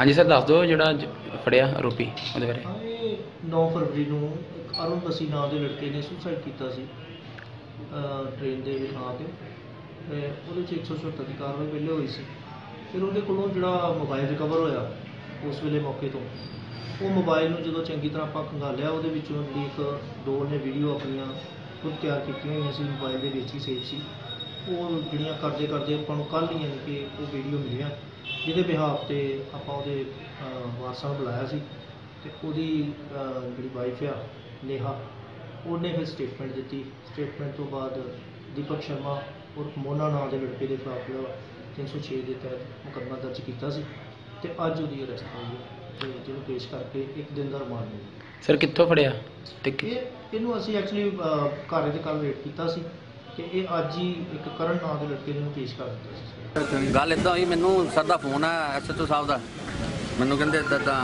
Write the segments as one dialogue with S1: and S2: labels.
S1: जी sir दस दो जो फड़िया आरोपी ਉਹਦੇ ਬਾਰੇ।
S2: 9 फरवरी ਨੂੰ ਅਰੁਣ ਬਸੀ ਨਾਂ ਦੇ ਲੜਕੇ ਨੇ ਸੁਸਾਈਡ ਕੀਤਾ ਸੀ ट्रेन ਦੇ ਥਾਂ ਤੇ ਉਹਦੇ 'ਚ 176 ਦੀ ਕਾਰਵਾਈ ਪਹਿਲੇ ਹੋਈ ਸੀ। ਫਿਰ ਉਹਦੇ ਕੋਲੋਂ ਜਿਹੜਾ ਮੋਬਾਈਲ ਰਿਕਵਰ ਹੋਇਆ ਉਸ ਵੇਲੇ ਮੌਕੇ ਤੋਂ, ਉਹ ਮੋਬਾਈਲ ਨੂੰ ਜਦੋਂ ਚੰਗੀ ਤਰ੍ਹਾਂ ਆਪਾਂ ਖੰਗਾਲਿਆ ਉਹਦੇ ਵਿੱਚੋਂ ਜਿਹੜੀ ਇੱਕ ਦੋ ਨੇ ਵੀਡੀਓ ਆਪਣੀਆਂ ਖੁਦ ਤਿਆਰ ਕੀਤੀਆਂ ਹੋਈਆਂ ਸੀ, ਮੋਬਾਈਲ ਦੇ ਵਿੱਚ ਹੀ ਸੇਵ ਸੀ। ਉਹ ਜਿਹੜੀਆਂ ਕਰਦੇ ਕਰਦੇ ਆਪਾਂ ਨੂੰ ਕੱਲ੍ਹ ਹੀ ਯਾਨੀ ਕਿ ਉਹ ਵੀਡੀਓ ਮਿਲੀਆਂ, ਜਿਹਦੇ ਬਿਹਾਫ 'ਤੇ ਆਪਾਂ ਉਹਦੇ ਵਾਰਸਾਂ ਨੂੰ ਬੁਲਾਇਆ ਸੀ। ਅਤੇ ਉਹਦੀ ਜਿਹੜੀ ਵਾਈਫ ਆ ਨੇਹਾ, ਉਹਨੇ ਫਿਰ ਸਟੇਟਮੈਂਟ ਦਿੱਤੀ। ਸਟੇਟਮੈਂਟ ਤੋਂ ਬਾਅਦ ਦੀਪਕ ਸ਼ਰਮਾ ਔਰ ਮੋਨਾ ਨਾਂ ਦੇ ਲੜਕੇ ਦੇ ਖਿਲਾਫ 306 ਦੇ ਤਹਿਤ ਮੁਕੱਦਮਾ ਦਰਜ ਕੀਤਾ ਸੀ ਅਤੇ ਅੱਜ ਉਹਦੀ ਅਰੈਸਟ ਹੋਈ ਹੈ ਅਤੇ ਜਿਹਨੂੰ ਪੇਸ਼ ਕਰਕੇ 1 ਦਿਨ ਦਾ ਰਿਮਾਂਡ ਮਿਲਿਆ।
S1: ਸਰ ਕਿੱਥੋਂ ਫੜਿਆ?
S2: ਇਹਨੂੰ ਅਸੀਂ ਐਕਚੁਅਲੀ ਘਰ ਦੇ ਕੱਲ੍ਹ ਰੇਟ ਕੀਤਾ ਸੀ ਕਿ ਇਹ ਅੱਜ ਹੀ ਇੱਕ ਕਰਨ ਨਾਂ ਦੇ ਲੜਕੇ ਨੂੰ ਪੇਸ਼ ਕਰ ਦਿੱਤਾ ਸੀ।
S3: ਗੱਲ ਇੱਦਾਂ ਹੋਈ, ਮੈਨੂੰ ਸਰ ਦਾ ਫੋਨ ਆ SHO ਸਾਹਿਬ ਦਾ, ਮੈਨੂੰ ਕਹਿੰਦੇ ਇੱਦਾਂ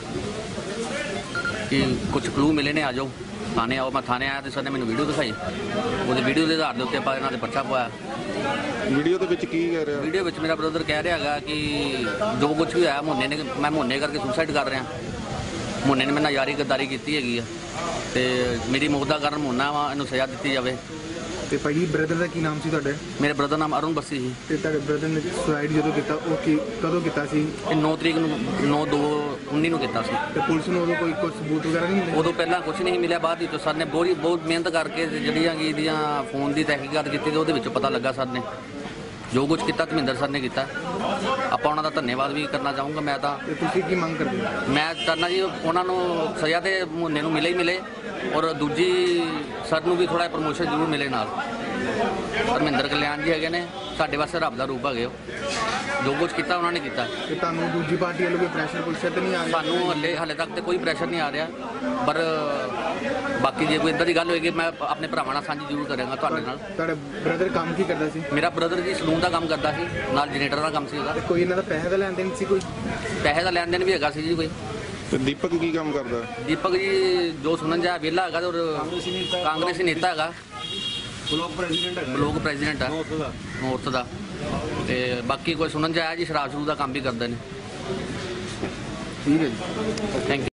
S3: ਕਿ ਕੁਝ ਕਲੂ ਮਿਲੇ ਨੇ, ਆ ਜਾਓ ਥਾਣੇ ਆਓ। ਮੈਂ ਥਾਣੇ ਆਇਆ ਤੇ ਸਰ ਨੇ ਮੈਨੂੰ ਵੀਡੀਓ ਦਿਖਾਈ। ਉਹਦੇ ਵੀਡੀਓ ਦੇ ਆਧਾਰ ਦੇ ਉੱਤੇ ਆਪਾਂ ਇਹਨਾਂ ਦੇ ਪਰਚਾ ਪਵਾਇਆ।
S4: ਵੀਡੀਓ ਦੇ ਵਿੱਚ ਕੀ ਕਹਿ ਰਿਹਾ?
S3: ਵੀਡੀਓ ਵਿੱਚ ਮੇਰਾ ਬ੍ਰਦਰ ਕਹਿ ਰਿਹਾ ਹੈਗਾ ਕਿ ਜੋ ਕੁਝ ਵੀ ਹੋਇਆ ਮੁੰਨੇ ਨੇ, ਮੈਂ ਮੁੰਨੇ ਕਰਕੇ ਸੁਸਾਈਡ ਕਰ ਰਿਹਾ। ਮੁੰਨੇ ਨੇ ਮੇਰੇ ਨਾਲ ਯਾਰੀ ਗੱਦਾਰੀ ਕੀਤੀ ਹੈਗੀ ਆ ਅਤੇ ਮੇਰੀ ਮੌਤ ਦਾ ਕਾਰਨ ਮੁੰਨਾ ਵਾ, ਇਹਨੂੰ ਸਜ਼ਾ ਦਿੱਤੀ ਜਾਵੇ।
S4: ਤੇ ਭਾਈ ਬ੍ਰਦਰ ਦਾ ਕੀ ਨਾਮ ਸੀ ਤੁਹਾਡੇ?
S3: ਮੇਰੇ ਬ੍ਰਦਰ ਨਾਮ ਅਰੁਣ ਬਸੀ ਸੀ।
S4: ਤੇ ਤੁਹਾਡੇ ਬ੍ਰਦਰ ਨੇ ਸੁਸਾਈਡ ਜਦੋਂ ਕੀਤਾ ਉਹ ਕਦੋਂ ਕੀਤਾ ਸੀ?
S3: ਇਹ 9 ਤਰੀਕ ਨੂੰ 9/2/19 ਨੂੰ ਕੀਤਾ ਸੀ।
S4: ਤੇ ਪੁਲਿਸ ਨੂੰ ਉਦੋਂ ਕੋਈ ਸਬੂਤ ਵਗੈਰਾ ਨਹੀਂ ਮਿਲੇ?
S3: ਉਦੋਂ ਪਹਿਲਾਂ ਕੁਝ ਨਹੀਂ ਮਿਲਿਆ। ਬਾਅਦ ਵਿੱਚ ਸਰ ਨੇ ਬਹੁਤ ਮਿਹਨਤ ਕਰਕੇ ਜਿਹੜੀਆਂ ਕਿ ਇਹਦੀਆਂ ਫੋਨ ਦੀ ਤਹਿਕੀਕਾਤ ਕੀਤੀ ਤੇ ਉਹਦੇ ਵਿੱਚੋਂ ਪਤਾ ਲੱਗਾ ਸਰ ਨੇ ਜੋ ਕੁਝ ਕੀਤਾ ਧਰਮਿੰਦਰ ਸਰ ਨੇ ਕੀਤਾ। ਆਪਾਂ ਉਹਨਾਂ ਦਾ ਧੰਨਵਾਦ ਵੀ ਕਰਨਾ ਚਾਹੂੰਗਾ। ਮੈਂ ਤਾਂ
S4: ਤੇ ਤੁਸੀਂ ਕੀ ਮੰਗ ਕਰਦੇ ਹੋ?
S3: ਮੈਂ ਕਰਨਾ ਜੀ ਉਹਨਾਂ ਨੂੰ ਸਜ਼ਾ ਤੇ ਮੁੰਨੇ ਨੂੰ ਮਿਲੇ ਹੀ ਮਿਲੇ, ਔਰ ਦੂਜੀ ਸਰ ਨੂੰ ਵੀ ਥੋੜ੍ਹਾ ਪ੍ਰਮੋਸ਼ਨ ਜ਼ਰੂਰ ਮਿਲੇ ਨਾਲ। ਧਰਮਿੰਦਰ ਕਲਿਆਣ ਜੀ ਹੈਗੇ ਨੇ, ਸਾਡੇ ਵਾਸਤੇ ਰੱਬ ਦਾ ਰੂਪ ਹੈਗੇ। ਉਹ ਜੋ ਕੁਝ ਕੀਤਾ ਉਹਨਾਂ ਨੇ ਕੀਤਾ।
S4: ਤੇ ਤੁਹਾਨੂੰ ਦੂਜੀ ਪਾਰਟੀ ਵੱਲੋਂ ਕੋਈ ਪ੍ਰੈਸ਼ਰ ਤੇ ਨਹੀਂ ਆ ਰਿਹਾ?
S3: ਸਾਨੂੰ ਹਾਲੇ ਤੱਕ ਤੇ ਕੋਈ ਪ੍ਰੈਸ਼ਰ ਨਹੀਂ ਆ ਰਿਹਾ, ਪਰ ਬਾਕੀ ਜੇ ਕੋਈ ਇੱਦਾਂ ਦੀ ਗੱਲ ਹੋਏਗੀ ਮੈਂ ਆਪਣੇ ਭਰਾਵਾਂ ਨਾਲ ਸਾਂਝੀ ਜ਼ਰੂਰ ਕਰਾਂਗਾ ਤੁਹਾਡੇ ਨਾਲ।
S4: ਤੁਹਾਡਾ ਬ੍ਰਦਰ ਕੰਮ ਕੀ ਕਰਦਾ ਸੀ?
S3: ਮੇਰਾ ਬ੍ਰਦਰ ਜੀ ਸਲੂਨ ਦਾ ਕੰਮ ਕਰਦਾ ਸੀ, ਨਾਲ ਜਨਰੇਟਰ ਦਾ ਕੰਮ ਸੀ ਉਹਦਾ।
S4: ਕੋਈ ਇਹਨਾਂ ਦਾ ਪੈਸੇ ਦਾ ਲੈਣ ਦੇਣ ਸੀ? ਕੋਈ
S3: ਪੈਸੇ ਦਾ ਲੈਣ ਦੇਣ ਵੀ ਹੈਗਾ ਸੀ ਜੀ ਕੋਈ।
S4: ਤੇ ਦੀਪਕ ਕੀ ਕੰਮ ਕਰਦਾ?
S3: ਦੀਪਕ ਜੀ ਜੋ ਸੁਣਨ ਜਾ ਵਿਹਲਾ ਹੈਗਾ, ਔਰ ਕਾਂਗਰਸੀ ਨੇਤਾ ਹੈਗਾ, ਬਲੋਕ ਪ੍ਰੈਜ਼ੀਡੈਂਟ ਹੈ ਨੌਰਥ ਦਾ। ਤੇ ਬਾਕੀ ਕੋਈ ਸੁਣਨ ਚ ਆਇਆ ਜੀ ਸ਼ਰਾਬ ਸ਼ਰੂ ਦਾ ਕੰਮ ਵੀ ਕਰਦੇ ਨੇ।
S4: ਠੀਕ ਹੈ ਜੀ,
S3: ਥੈਂਕ ਯੂ।